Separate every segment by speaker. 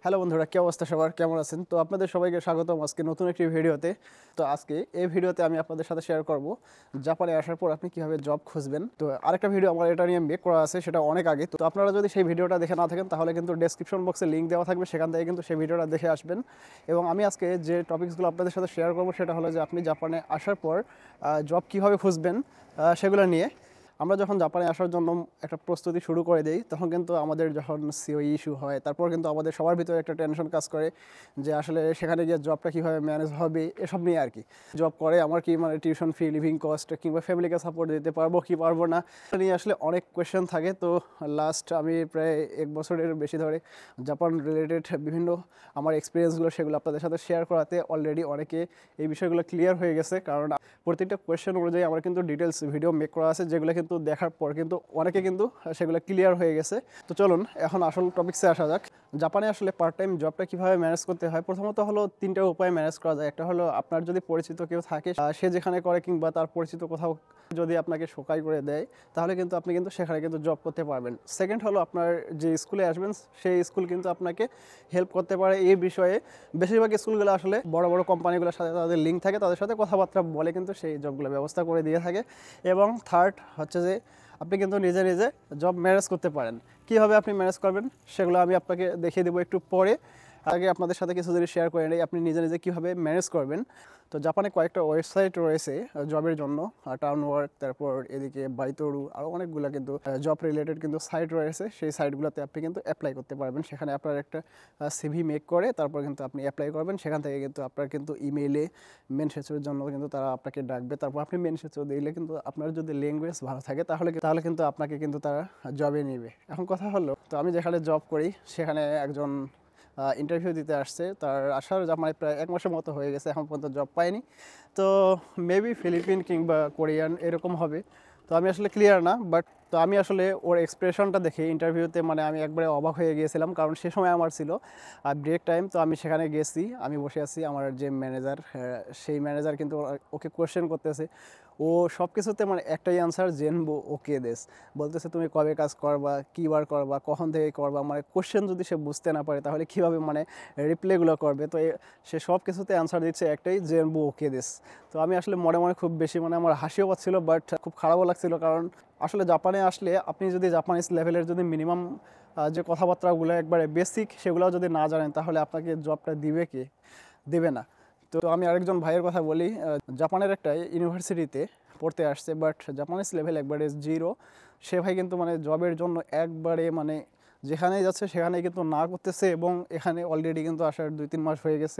Speaker 1: Hello বন্ধুরা, কি অবস্থা সবার, কেমন আছেন? তো আপনাদের সবাইকে স্বাগতম আজকে নতুন একটি ভিডিওতে। তো আজকে এই ভিডিওতে আমি আপনাদের সাথে শেয়ার করব জাপানে আসার পর আপনি কিভাবে জব খুঁজবেন। তো আরেকটা ভিডিও আমার এটা নিয়ে মেক করা আছে, সেটা অনেক আগে। তো আপনারা যদি সেই ভিডিওটা দেখে না থাকেন তাহলে কিন্তু ডেসক্রিপশন বক্সে লিঙ্ক দেওয়া থাকবে, সেখান থেকে কিন্তু সেই ভিডিওটা দেখে আসবেন। এবং আমি আজকে যে টপিকসগুলো আপনাদের সাথে শেয়ার করব সেটা হলো যে আপনি জাপানে আসার পর জব কিভাবে খুঁজবেন সেগুলো নিয়ে। আমরা যখন জাপানে আসার জন্য একটা প্রস্তুতি শুরু করে দিই, তখন কিন্তু আমাদের যখন সিওই ইস্যু হয়, তারপর কিন্তু আমাদের সবার ভিতরে একটা টেনশন কাজ করে যে আসলে সেখানে গিয়ে জবটা কীভাবে ম্যানেজ হবে, এসব নিয়ে আর কি। জব করে আমার কি মানে টিউশন ফি, লিভিং কস্ট কিংবা ফ্যামিলিকে সাপোর্ট দিতে পারবো কি পারবো না, এটা নিয়ে আসলে অনেক কোয়েশ্চেন থাকে। তো লাস্ট আমি প্রায় 1 বছরের বেশি ধরে জাপান রিলেটেড বিভিন্ন আমার এক্সপিরিয়েন্সগুলো সেগুলো আপনাদের সাথে শেয়ার করাতে অলরেডি অনেকে এই বিষয়গুলো ক্লিয়ার হয়ে গেছে। কারণ প্রত্যেকটা কোয়েশ্চেন অনুযায়ী আমার কিন্তু ডিটেলস ভিডিও মেক করা আছে, যেগুলো কিন্তু দেখার পর কিন্তু অনেকে কিন্তু সেগুলো ক্লিয়ার হয়ে গেছে। তো চলুন এখন আসল টপিক্সে আসা যাক। জাপানে আসলে পার্ট টাইম জবটা কীভাবে ম্যানেজ করতে হয়, প্রথমত হলো 3টা উপায়ে ম্যানেজ করা যায়। একটা হলো আপনার যদি পরিচিত কেউ থাকে, সে যেখানে করে কিংবা তার পরিচিত কোথাও যদি আপনাকে শোকাই করে দেয়, তাহলে কিন্তু আপনি কিন্তু সেখানে কিন্তু জব করতে পারবেন। সেকেন্ড হলো আপনার যে স্কুলে আসবেন সেই স্কুল কিন্তু আপনাকে হেল্প করতে পারে এই বিষয়ে। বেশিরভাগ স্কুলগুলো আসলে বড় বড় কোম্পানিগুলোর সাথে তাদের লিঙ্ক থাকে, তাদের সাথে কথাবার্তা বলে কিন্তু সেই জবগুলো ব্যবস্থা করে দিয়ে থাকে। এবং থার্ড হচ্ছে যে আপনি কিন্তু নিজে নিজে জব ম্যানেজ করতে পারেন। কীভাবে আপনি ম্যানেজ করবেন সেগুলো আমি আপনাকে দেখিয়ে দেবো একটু পরে। আগে আপনাদের সাথে কিছু যদি শেয়ার করে নিই আপনি নিজে নিজে কীভাবে ম্যানেজ করবেন। তো জাপানে কয়েকটা ওয়েবসাইট রয়েছে জবের জন্য, টাউন ওয়ার্ক, তারপর এদিকে বাইতোরু, আরও অনেকগুলো কিন্তু জব রিলেটেড কিন্তু সাইট রয়েছে। সেই সাইটগুলোতে আপনি কিন্তু অ্যাপ্লাই করতে পারবেন। সেখানে আপনার একটা সিভি মেক করে তারপর কিন্তু আপনি অ্যাপ্লাই করবেন। সেখান থেকে কিন্তু আপনার কিন্তু ইমেইলে মেনসেচুর জন্য কিন্তু তারা আপনাকে ডাকবে। তারপর আপনি মেনসেচু দিলে কিন্তু আপনার যদি ল্যাঙ্গুয়েজ ভালো থাকে তাহলে কিন্তু আপনাকে কিন্তু তারা জবে নেবে। এখন কথা হলো, তো আমি যেখানে জব করি সেখানে একজন ইন্টারভিউ দিতে আসছে। তার আসার জাপানে প্রায় 1 মাসের মতো হয়ে গেছে, এখন পর্যন্ত জব পায়নি। তো মেবি ফিলিপিন কিংবা কোরিয়ান এরকম হবে। তো আমি আসলে ক্লিয়ার না, বাট তো আমি আসলে ওর এক্সপ্রেশনটা দেখে ইন্টারভিউতে মানে আমি একবারে অবাক হয়ে গিয়েছিলাম। কারণ সে সময় আমার ছিল ব্রেক টাইম। তো আমি সেখানে গেছি, আমি বসে আছি, আমার যে ম্যানেজার সেই ম্যানেজার কিন্তু ওকে কোয়েশ্চেন করতেছে। ও সব কিছুতে মানে একটাই আনসার, জেনবো ওকে দেশ বলতেছে, তুমি কবে কাজ করবা, কী বার করবা, কখন থেকে করবা। মানে কোয়েশ্চেন যদি সে বুঝতে না পারে তাহলে কীভাবে মানে রিপ্লাইগুলো করবে। তো সে সব কিছুতে অ্যান্সার দিচ্ছে একটাই, জেনবো ওকে দেশ। তো আমি আসলে মনে মনে খুব বেশি মানে আমার হাসিও পাচ্ছিল, বাট খুব খারাপও লাগছিল। কারণ আসলে জাপানে আসলে আপনি যদি জাপানিজ লেভেলের যদি মিনিমাম যে কথাবার্তাগুলো একবারে বেসিক সেগুলোও যদি না জানেন তাহলে আপনাকে জবটা দিবে কি, দেবে না। তো আমি আরেকজন ভাইয়ের কথা বলি, জাপানের একটা ইউনিভার্সিটিতে পড়তে আসছে, বাট জাপানিজ লেভেল একবারে 0। সে ভাই কিন্তু মানে জবের জন্য একবারে মানে যেখানেই যাচ্ছে সেখানেই কিন্তু না করতেছে, এবং এখানে অলরেডি কিন্তু আসার 2-3 মাস হয়ে গেছে।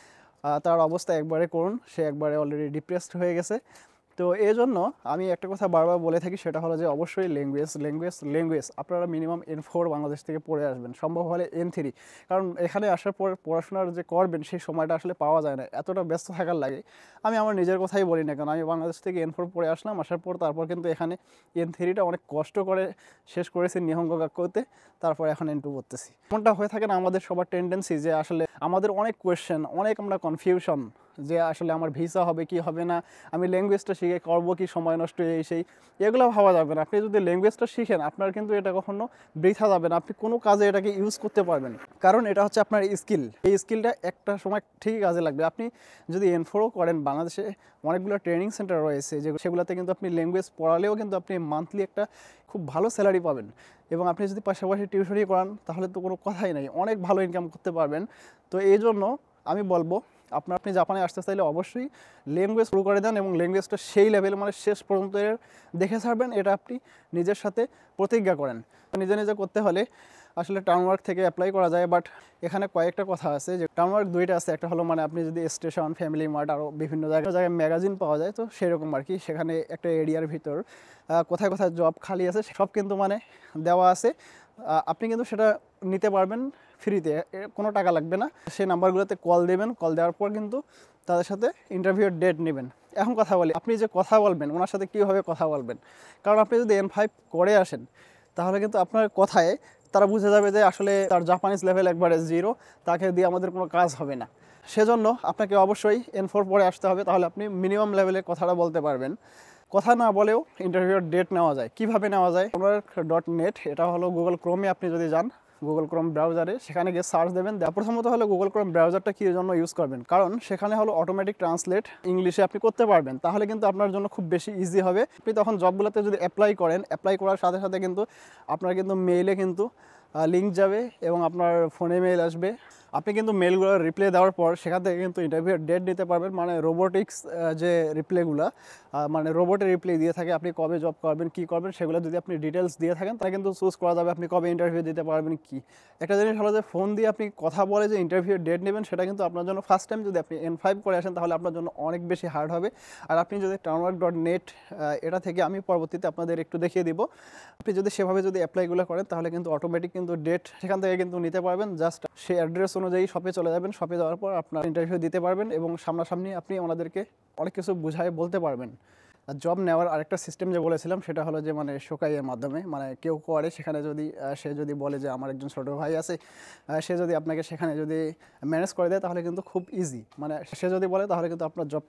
Speaker 1: তার অবস্থা একবারে করুন, সে একবারে অলরেডি ডিপ্রেসড হয়ে গেছে। তো এই জন্য আমি একটা কথা বারবার বলে থাকি, সেটা হলো যে অবশ্যই ল্যাঙ্গুয়েজ আপনারা মিনিমাম N4 বাংলাদেশ থেকে পড়ে আসবেন, সম্ভব হলে N3। কারণ এখানে আসার পর পড়াশোনার যে করবেন সেই সময়টা আসলে পাওয়া যায় না, এতটা ব্যস্ত থাকার লাগে। আমি আমার নিজের কথাই বলি না কেন, আমি বাংলাদেশ থেকে N4 পড়ে আসলাম, আসার পর তারপর কিন্তু এখানে N3টা অনেক কষ্ট করে শেষ করেছি নিহঙ্গ গাক্কুতে, তারপর এখন N2 পড়তেছি। এমনটা হয়ে থাকে না আমাদের সবার টেন্ডেন্সি, যে আসলে আমাদের অনেক কোয়েশ্চেন, অনেক আমরা কনফিউশন যে আসলে আমার ভিসা হবে কি হবে না, আমি ল্যাঙ্গুয়েজটা শিখে করবো কি, সময় নষ্ট এই সেই, এগুলো ভাবা যাবে না। আপনি যদি ল্যাঙ্গুয়েজটা শিখেন আপনার কিন্তু এটা কখনো বৃথা যাবে না, আপনি কোনো কাজে এটাকে ইউজ করতে পারবেন। কারণ এটা হচ্ছে আপনার স্কিল, এই স্কিলটা একটা সময় ঠিকই কাজে লাগবে। আপনি যদি N4ও করেন, বাংলাদেশে অনেকগুলো ট্রেনিং সেন্টার রয়েছে সেগুলোতে কিন্তু আপনি ল্যাঙ্গুয়েজ পড়ালেও কিন্তু আপনি মান্থলি একটা খুব ভালো স্যালারি পাবেন। এবং আপনি যদি পাশাপাশি টিউশনি করান তাহলে তো কোনো কথাই নেই, অনেক ভালো ইনকাম করতে পারবেন। তো এই জন্য আমি বলবো আপনি জাপানে আসতে চাইলে অবশ্যই ল্যাঙ্গুয়েজ শুরু করে দেন, এবং ল্যাঙ্গুয়েজটা সেই লেভেল মানে শেষ পর্যন্ত দেখে ছাড়বেন, এটা আপনি নিজের সাথে প্রতিজ্ঞা করেন। নিজে নিজে করতে হলে আসলে টাউন ওয়ার্ক থেকে অ্যাপ্লাই করা যায়, বাট এখানে কয়েকটা কথা আছে। যে টাউন ওয়ার্ক 2টা আছে, একটা হলো মানে আপনি যদি স্টেশন, ফ্যামিলি মার্ট, আরও বিভিন্ন জায়গায় ম্যাগাজিন পাওয়া যায়, তো সেরকম আর কি। সেখানে একটা এরিয়ার ভিতর কোথায় কোথায় জব খালি আছে সব কিন্তু মানে দেওয়া আছে। আপনি কিন্তু সেটা নিতে পারবেন ফ্রিতে, কোনো টাকা লাগবে না। সেই নাম্বারগুলোতে কল দেবেন, কল দেওয়ার পর কিন্তু তাদের সাথে ইন্টারভিউর ডেট নেবেন। এখন কথা বলি, আপনি যে কথা বলবেন ওনার সাথে কীভাবে কথা বলবেন। কারণ আপনি যদি N5 করে আসেন তাহলে কিন্তু আপনার কথায় তারা বুঝে যাবে যে আসলে তার জাপানিজ লেভেল একবারে 0, তাকে দিয়ে আমাদের কোনো কাজ হবে না। সেজন্য আপনাকে অবশ্যই N4 পরে আসতে হবে, তাহলে আপনি মিনিমাম লেভেলে কথাটা বলতে পারবেন। কথা না বলেও ইন্টারভিউর ডেট নেওয়া যায়। কিভাবে নেওয়া যায়, আমার .net, এটা হলো গুগল ক্রোমে আপনি যদি যান গুগল ক্রোম ব্রাউজারে, সেখানে গিয়ে সার্চ দেবেন। প্রথমত হলো গুগল ক্রোম ব্রাউজারটা কী জন্য ইউজ করবেন, কারণ সেখানে হলো অটোমেটিক ট্রান্সলেট ইংলিশে আপনি করতে পারবেন, তাহলে কিন্তু আপনার জন্য খুব বেশি ইজি হবে। আপনি তখন জবগুলোতে যদি অ্যাপ্লাই করেন, অ্যাপ্লাই করার সাথে সাথে কিন্তু আপনার কিন্তু মেইলে কিন্তু লিঙ্ক যাবে এবং আপনার ফোনে মেইল আসবে। আপনি কিন্তু মেলগুলো রিপ্লাই দেওয়ার পর সেখান থেকে কিন্তু ইন্টারভিউয়ের ডেট দিতে পারবেন, মানে রোবোটিক্স যে রিপ্লাইগুলো, মানে রোবটের রিপ্লাই দিয়ে থাকে, আপনি কবে জব করবেন, কী করবেন, সেগুলো যদি আপনি ডিটেলস দিয়ে থাকেন তাহলে কিন্তু চুজ করা যাবে আপনি কবে ইন্টারভিউ দিতে পারবেন। কি একটা জিনিস হলো যে ফোন দিয়ে আপনি কথা বলে যে ইন্টারভিউয়ের ডেট নেবেন, সেটা কিন্তু আপনার জন্য ফার্স্ট টাইম যদি আপনি N5 করে আসেন তাহলে আপনার জন্য অনেক বেশি হার্ড হবে। আর আপনি যদি townwork.net এটা থেকে আমি পরবর্তীতে আপনাদের একটু দেখিয়ে দিব, আপনি যদি সেভাবে যদি অ্যাপ্লাইগুলো করেন তাহলে কিন্তু অটোমেটিক কিন্তু ডেট সেখান থেকে কিন্তু নিতে পারবেন। জাস্ট সেই অ্যাড্রেস অনুযায়ী শপে চলে যাবেন, শপে যাওয়ার পর আপনার ইন্টারভিউ দিতে পারবেন এবং সামনাসামনি আপনি ওনাদেরকে অনেক কিছু বুঝায় বলতে পারবেন। আর জব নেওয়ার আরেকটা সিস্টেম যে বলেছিলাম সেটা হলো যে মানে শোকাইয়ের মাধ্যমে, মানে কেউ করে সেখানে যদি সে যদি বলে যে আমার একজন ছোটো ভাই আছে, সে যদি আপনাকে সেখানে যদি ম্যানেজ করে দেয় তাহলে কিন্তু খুব ইজি, মানে সে যদি বলে তাহলে কিন্তু আপনার জবটা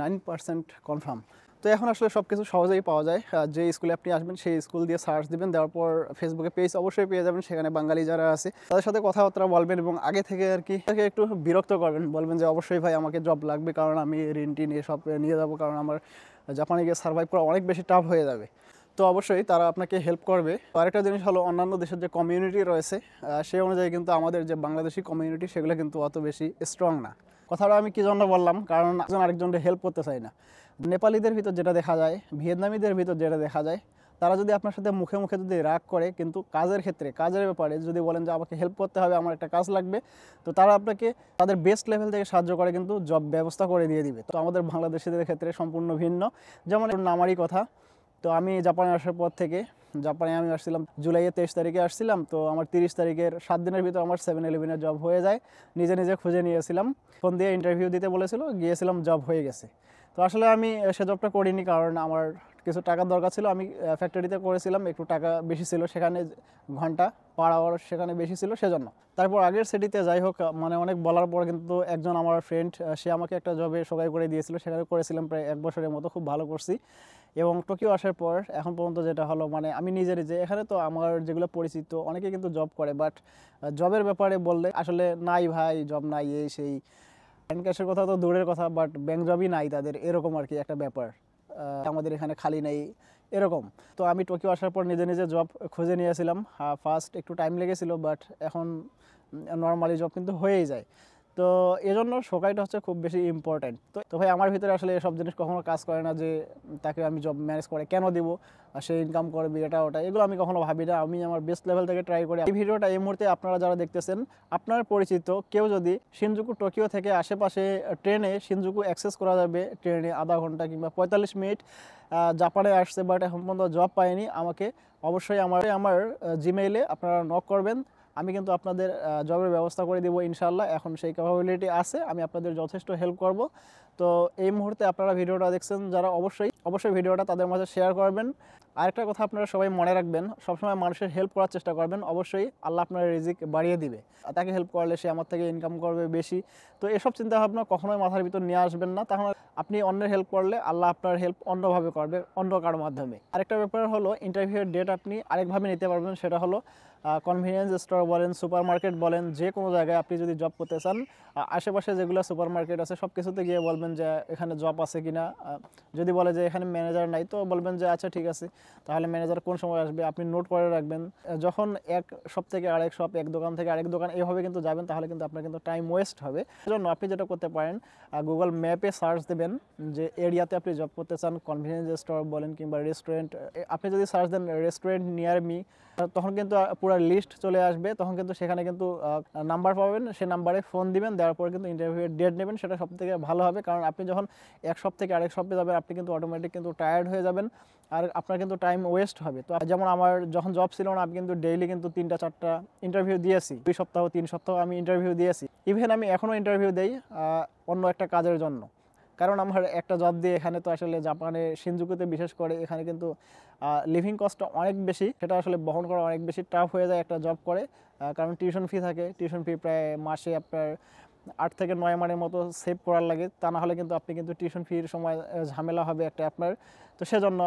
Speaker 1: 99% কনফার্ম। তো এখন আসলে সব কিছু সহজেই পাওয়া যায়। যে স্কুলে আপনি আসবেন সেই স্কুল দিয়ে সার্চ দিবেন, দেওয়ার পর ফেসবুকে পেজ অবশ্যই পেয়ে যাবেন, সেখানে বাঙালি যারা আছে তাদের সাথে কথাবার্তা বলবেন এবং আগে থেকে আর কি তাকে একটু বিরক্ত করবেন, বলবেন যে অবশ্যই ভাই আমাকে জব লাগবে, কারণ আমি ঋণ টিন এসব নিয়ে যাবো, কারণ আমার জাপানে গিয়ে সার্ভাইভ করা অনেক বেশি টাফ হয়ে যাবে। তো অবশ্যই তারা আপনাকে হেল্প করবে। আরেকটা জিনিস হলো অন্যান্য দেশের যে কমিউনিটি রয়েছে সেই অনুযায়ী কিন্তু আমাদের যে বাংলাদেশি কমিউনিটি সেগুলো কিন্তু অত বেশি স্ট্রং না। কথাটা আমি কী জন্য বললাম, কারণ একজন আরেকজনকে হেল্প করতে চাই না। নেপালিদের ভিতর যেটা দেখা যায়, ভিয়েতনামিদের ভিতর যেটা দেখা যায়, তারা যদি আপনার সাথে মুখে মুখে যদি রাগ করে, কিন্তু কাজের ক্ষেত্রে কাজের ব্যাপারে যদি বলেন যে আমাকে হেল্প করতে হবে, আমার একটা কাজ লাগবে, তো তারা আপনাকে তাদের বেস্ট লেভেল থেকে সাহায্য করে কিন্তু জব ব্যবস্থা করে দিয়ে দিবে। তো আমাদের বাংলাদেশিদের ক্ষেত্রে সম্পূর্ণ ভিন্ন। যেমন আমারই কথা, তো আমি জাপানে আসার পর থেকে, জাপানে আমি আসছিলাম জুলাইয়ের 23 তারিখে আসছিলাম, তো আমার 30 তারিখের 7 দিনের ভিতর আমার 7-11-এর জব হয়ে যায়। নিজে নিজে খুঁজে নিয়েছিলাম, ফোন দিয়ে ইন্টারভিউ দিতে বলেছিল, গিয়েছিলাম, জব হয়ে গেছে। তো আসলে আমি সে জবটা করিনি, কারণ আমার কিছু টাকার দরকার ছিল। আমি ফ্যাক্টরিতে করেছিলাম, একটু টাকা বেশি ছিল সেখানে, ঘন্টা পার আওয়ার সেখানে বেশি ছিল সেজন্য। তারপর আগের সিটিতে যাই হোক, মানে অনেক বলার পর কিন্তু একজন আমার ফ্রেন্ড সে আমাকে একটা জবে সোগাই করে দিয়েছিল, সেখানে করেছিলাম প্রায় 1 বছরের মতো, খুব ভালো করছি। এবং টোকিও আসার পর এখন পর্যন্ত যেটা হলো, মানে আমি নিজে নিজে এখানে, তো আমার যেগুলো পরিচিত অনেকে কিন্তু জব করে, বাট জবের ব্যাপারে বললে আসলে নাই ভাই, জব নাই, এই সেই ব্যাংক ক্যাশের কথা তো দূরের কথা, বাট ব্যাংক জবই নাই তাদের, এরকম আর কি একটা ব্যাপার। আমাদের এখানে খালি নেই এরকম। তো আমি টোকিও আসার পর নিজে নিজে জব খুঁজে নিয়েছিলাম। ফার্স্ট একটু টাইম লেগেছিল, বাট এখন নর্মালি জব কিন্তু হয়েই যায়। তো এজন্য শোকাইটা হচ্ছে খুব বেশি ইম্পর্ট্যান্ট। তো ভাই আমার ভিতরে আসলে এসব জিনিস কখনো কাজ করে না যে তাকে আমি জব ম্যানেজ করে কেন দিব, সে ইনকাম করবে এটা ওটা, এগুলো আমি কখনো ভাবি না। আমি আমার বেস্ট লেভেল থেকে ট্রাই করি। এই ভিডিওটা এই মুহূর্তে আপনারা যারা দেখতেছেন, আপনার পরিচিত কেউ যদি শিনজুকু টোকিও থেকে আশেপাশে ট্রেনে, শিনজুকু অ্যাক্সেস করা যাবে ট্রেনে আধা ঘন্টা কিংবা 45 মিনিট, জাপানে আসছে বাট এখন পর্যন্ত জব পায়নি, আমাকে অবশ্যই আমার জিমেইলে আপনারা নক করবেন। আমি কিন্তু আপনাদের জবের ব্যবস্থা করে দেবো ইনশাআল্লাহ। এখন সেই ক্যাপাবিলিটি আছে, আমি আপনাদের যথেষ্ট হেল্প করব। তো এই মুহূর্তে আপনারা ভিডিওটা দেখছেন যারা, অবশ্যই ভিডিওটা তাদের মাঝে শেয়ার করবেন। আরেকটা কথা আপনারা সবাই মনে রাখবেন, সবসময় মানুষের হেল্প করার চেষ্টা করবেন, অবশ্যই আল্লাহ আপনার রিজিক বাড়িয়ে দিবে। তাকে হেল্প করলে সে আমার থেকে ইনকাম করবে বেশি। তো এসব চিন্তাভাবনা কখনোই মাথার ভিতর নিয়ে আসবেন না, তাহলে আপনি অন্যের হেল্প করলে আল্লাহ আপনার হেল্প অন্যভাবে করবে, অন্য কারোর মাধ্যমে। আরেকটা ব্যাপার হলো ইন্টারভিউয়ের ডেট আপনি আরেকভাবে নিতে পারবেন, সেটা হলো কনভিনিয়েন্স স্টোর বলেন, সুপার মার্কেট বলেন, যে কোনো জায়গায় আপনি যদি জব করতে চান, আশেপাশে যেগুলো সুপার মার্কেট আছে সব কিছুতে গিয়ে বলবেন যে এখানে জব আছে কিনা। যদি বলে যে এখানে ম্যানেজার নাই, তো বলবেন যে আচ্ছা ঠিক আছে, তাহলে ম্যানেজার কোন সময় আসবে আপনি নোট করে রাখবেন। যখন এক শপ থেকে আরেক শপ, এক দোকান থেকে আরেক দোকান এইভাবে কিন্তু যাবেন, তাহলে কিন্তু আপনার কিন্তু টাইম ওয়েস্ট হবে। সেজন্য আপনি যেটা করতে পারেন, গুগল ম্যাপে সার্চ দেবেন যে এরিয়াতে আপনি জব করতে চান, কনভিনিয়েন্স স্টোর বলেন কিংবা রেস্টুরেন্ট। আপনি যদি সার্চ দেন রেস্টুরেন্ট নিয়ার মি, তখন কিন্তু পুরো লিস্ট চলে আসবে। তখন কিন্তু সেখানে কিন্তু নাম্বার পাবেন, সেই নাম্বারে ফোন দিবেন, দেওয়ার পরে কিন্তু ইন্টারভিউয়ের ডেট নেবেন, সেটা সবথেকে ভালো হবে। কারণ আপনি যখন এক শপ থেকে আরেক শপে যাবেন, আপনি কিন্তু অটোমেটিক কিন্তু টায়ার্ড হয়ে যাবেন, আর আপনার কিন্তু টাইম ওয়েস্ট হবে। তো যেমন আমার যখন জব ছিল না, আমি কিন্তু ডেইলি কিন্তু 3টা-4টা ইন্টারভিউ দিয়েছি, 2 সপ্তাহ 3 সপ্তাহ আমি ইন্টারভিউ দিয়েছি। ইভেন আমি এখনও ইন্টারভিউ দেই অন্য একটা কাজের জন্য, কারণ আমার একটা জব দিয়ে এখানে, তো আসলে জাপানে শিনজুকুতে বিশেষ করে এখানে কিন্তু লিভিং কস্টটা অনেক বেশি, সেটা আসলে বহন করা অনেক বেশি টাফ হয়ে যায় একটা জব করে। কারণ টিউশন ফি থাকে, টিউশন ফি প্রায় মাসে আপনার 8 থেকে 9 মানের মতো সেভ করার লাগে, তা না হলে কিন্তু আপনি কিন্তু টিউশন ফির সময় ঝামেলা হবে একটা আপনার। তো সেজন্য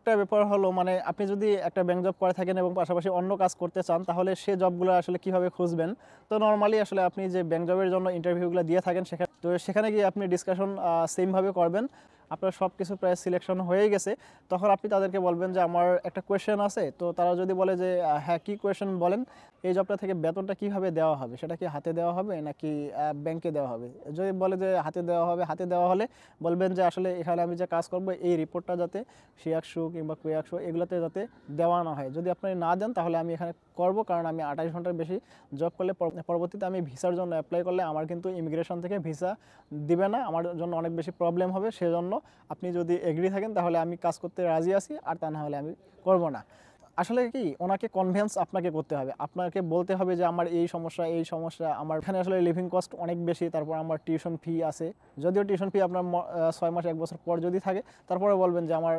Speaker 1: আরেকটা ব্যাপার হলো মানে আপনি যদি একটা ব্যাংক জব করে থাকেন এবং পাশাপাশি অন্য কাজ করতে চান তাহলে সে জবগুলো আসলে কিভাবে খুঁজবেন। তো নর্মালি আসলে আপনি যে ব্যাংক জবের জন্য ইন্টারভিউগুলো দিয়ে থাকেন সেখানে গিয়ে আপনি ডিসকাশন সেমভাবে করবেন। আপনার সব কিছু প্রায় সিলেকশন হয়ে গেছে, তখন আপনি তাদেরকে বলবেন যে আমার একটা কোয়েশ্চেন আছে। তো তারা যদি বলে যে হ্যাঁ কী কোয়েশ্চেন বলেন, এই জবটা থেকে বেতনটা কিভাবে দেওয়া হবে, সেটা কি হাতে দেওয়া হবে নাকি ব্যাংকে দেওয়া হবে। যদি বলে যে হাতে দেওয়া হবে, হাতে দেওয়া হলে বলবেন যে আসলে এখানে আমি যে কাজ করব এই রিপোর্টটা যাতে সিয়াকশো কিংবা কুয়াকশো এগুলোতে যাতে দেওয়া না হয়। যদি আপনি না দেন তাহলে আমি এখানে করব, কারণ আমি 28 ঘন্টার বেশি জব করলে পরবর্তীতে আমি ভিসার জন্য অ্যাপ্লাই করলে আমার কিন্তু ইমিগ্রেশন থেকে ভিসা দিবে না, আমার জন্য অনেক বেশি প্রবলেম হবে। সেজন্য আপনি যদি এগ্রি থাকেন তাহলে আমি কাজ করতে রাজি আছি, আর তা না হলে আমি করব না। আসলে কি ওনাকে কনভিন্স আপনাকে করতে হবে, আপনাকে বলতে হবে যে আমার এই সমস্যা, আমার এখানে আসলে লিভিং কস্ট অনেক বেশি, তারপর আমার টিউশন ফি আছে। যদিও টিউশন ফি আপনার 6 মাস 1 বছর পর যদি থাকে, তারপরে বলবেন যে আমার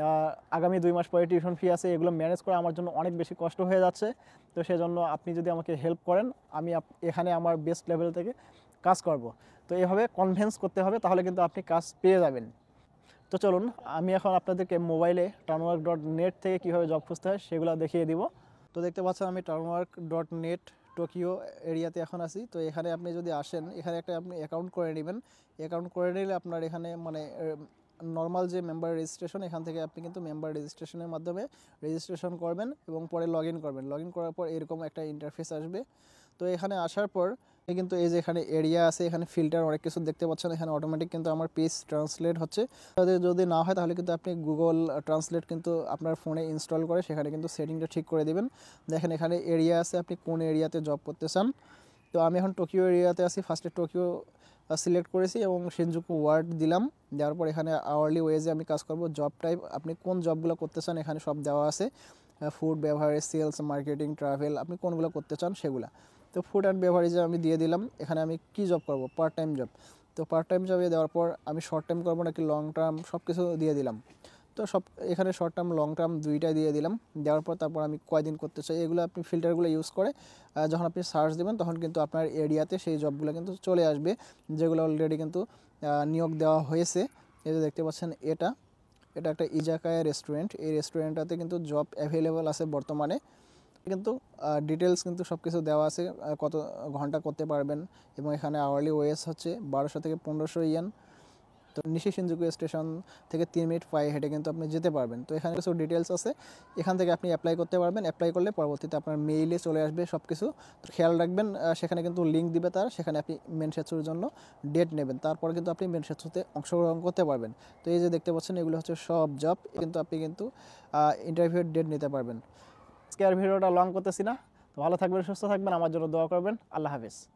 Speaker 1: আগামী 2 মাস পরে টিউশন ফি আছে, এগুলো ম্যানেজ করা আমার জন্য অনেক বেশি কষ্ট হয়ে যাচ্ছে। তো সেজন্য আপনি যদি আমাকে হেল্প করেন, আমি এখানে আমার বেস্ট লেভেল থেকে কাজ করব। তো এভাবে কনভিন্স করতে হবে, তাহলে কিন্তু আপনি কাজ পেয়ে যাবেন। তো চলুন আমি এখন আপনাদেরকে মোবাইলে টার্নওয়ার্ক.নেট থেকে কীভাবে জব খুঁজতে হয় সেগুলো দেখিয়ে দিব। তো দেখতে পাচ্ছেন আমি টার্নওয়ার্ক.নেট টোকিও এরিয়াতে এখন আছি। তো এখানে আপনি যদি আসেন, এখানে একটা আপনি অ্যাকাউন্ট করে নেবেন। অ্যাকাউন্ট করে নিলে আপনার এখানে মানে নর্মাল যে মেম্বার রেজিস্ট্রেশন, এখান থেকে আপনি কিন্তু মেম্বার রেজিস্ট্রেশনের মাধ্যমে রেজিস্ট্রেশন করবেন এবং পরে লগ ইন করবেন। লগ ইন করার পর এরকম একটা ইন্টারফেস আসবে। তো এখানে আসার পর কিন্তু এই যে এখানে এরিয়া আছে, এখানে ফিল্টার অনেক কিছু দেখতে পাচ্ছেন। এখানে অটোমেটিক কিন্তু আমার পেজ ট্রান্সলেট হচ্ছে। যদি না হয় তাহলে কিন্তু আপনি গুগল ট্রান্সলেট কিন্তু আপনার ফোনে ইনস্টল করে সেখানে কিন্তু সেটিংটা ঠিক করে দেবেন। দেখেন এখানে এরিয়া আছে, আপনি কোন এরিয়াতে জব করতে চান। তো আমি এখন টোকিও এরিয়াতে আছি। ফার্স্টে টোকিও সিলেক্ট করেছি এবং শিনজুকু ওয়ার্ড দিলাম। দেওয়ার পর এখানে আওয়ারলি ওয়েজে আমি কাজ করব। জব টাইপ আপনি কোন জবগুলো করতে চান এখানে সব দেওয়া আছে। Food, beverage, sales, marketing, travel, আপনি কোনগুলো করতে চান সেগুলো। তো ফুড অ্যান্ড বেভারেজে আমি দিয়ে দিলাম। এখানে আমি কি জব করব, পার্ট টাইম জব। তো পার্ট টাইম জবে দেওয়ার পর আমি শর্ট টাইম করবো নাকি লং টার্ম সব কিছু দিয়ে দিলাম। তো সব এখানে শর্ট টার্ম লং টার্ম দুইটাই দিয়ে দিলাম। দেওয়ার পর তারপর আমি কয়দিন করতে চাই এগুলো আপনি ফিল্টারগুলো ইউজ করে যখন আপনি সার্চ দেবেন তখন কিন্তু আপনার এরিয়াতে সেই জবগুলো কিন্তু চলে আসবে, যেগুলো অলরেডি কিন্তু নিয়োগ দেওয়া হয়েছে। এই যে দেখতে পাচ্ছেন এটা একটা ইজাকায়া রেস্টুরেন্ট। এই রেস্টুরেন্টটাতে কিন্তু জব অ্যাভেলেবল আছে বর্তমানে। কিন্তু ডিটেলস কিন্তু সব কিছু দেওয়া আছে, কত ঘন্টা করতে পারবেন এবং এখানে আওয়ারলি ওয়েজ হচ্ছে 1200 থেকে 1500 ইয়েন। তো নিশি শিনজুকু স্টেশন থেকে 3 মিনিট পায়ে হেঁটে কিন্তু আপনি যেতে পারবেন। তো এখানে কিছু ডিটেলস আছে, এখান থেকে আপনি অ্যাপ্লাই করতে পারবেন। অ্যাপ্লাই করলে পরবর্তীতে আপনার মেইলে চলে আসবে সব কিছু। তো খেয়াল রাখবেন সেখানে কিন্তু লিঙ্ক দিবে তার, সেখানে আপনি মেনসেটসুর জন্য ডেট নেবেন, তারপর কিন্তু আপনি মেনসেটসুতে অংশগ্রহণ করতে পারবেন। তো এই যে দেখতে পাচ্ছেন এগুলো হচ্ছে সব জব, কিন্তু আপনি কিন্তু ইন্টারভিউয়ের ডেট নিতে পারবেন। আজকে আর ভিডিওটা লং করতেছি না। তো ভালো থাকবেন, সুস্থ থাকবেন, আমার জন্য দোয়া করবেন। আল্লাহ হাফেজ।